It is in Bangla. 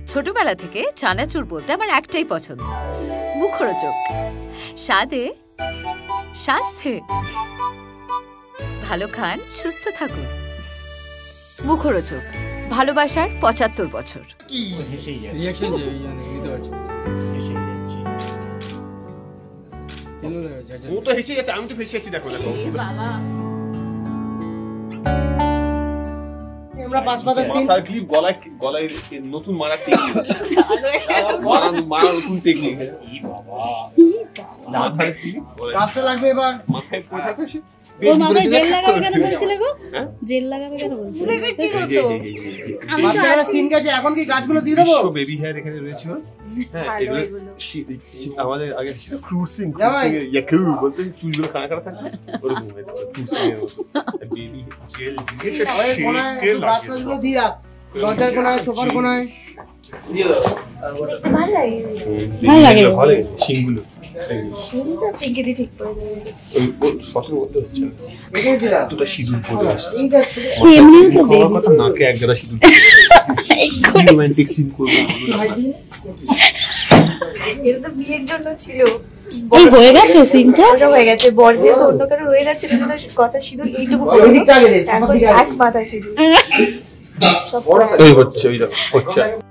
ছোটবেলা থেকে চানাচুর বলতে আমার একটাই পছন্দ, মুখরোচক, স্বাদে স্বাস্থ্যে। ভালো খান, সুস্থ থাকুন। মুখরোচক, ভালোবাসার ৭৫ বছর। আমরা ৫ পাতা সিন মাথার ক্লিপ গলায় গলায় নতুন মারা টেকনিক মারা নতুন টেকনিক ই বাবা মাথার ক্লিপ কাছে লাগবে এবার মাথায় পড়ে থাকে ওর মাথায় জেল লাগাবে কেন বলছিলে গো? জেল লাগাবে কেন বলছিলে? ভুলে গেছি তো আমি তো আর সিন গেছে। এখন কি গাছগুলো দিয়ে দেবো? সব বেবি হেয়ার এখানে রয়েছে। হ্যাঁ এগুলো আমাদের আগে ছিল ক্রুসিং এর ইয়াকু বলতে চুলগুলো কানা কানা থাকে ওরকম ক্রুসিং এর বেবি জেল দিয়ে জেল গাছগুলো দিয়ে রাখ। দরজার কোনায়, সোফার কোনায় দিয়ে দাও। ভালো লাগে। ভালো লাগে। ভালো লাগে শিংগুলো। শিংটা পেকে ঠিক করে দেবে। ওই শটের মধ্যে হচ্ছে না। এটা দিলা। দুটো সিঁদুর পরে আসছে। এমনিও তো বেবি কথা নাকে এক জোড়া সিঁদুর। রোমান্টিক সিন করব। এটা তো বিয়ের জন্য ছিল। এই হয়ে গেছে সিনটা? ওটা হয়ে গেছে। বর যে তো অন্য কারো রয়ে যাচ্ছে না, কথা সিঁদুর এইটুকু করে দিতে আগে দে। এখন এক মাথা সিঁদুর। সব ওই হচ্ছে ওইটা হচ্ছে।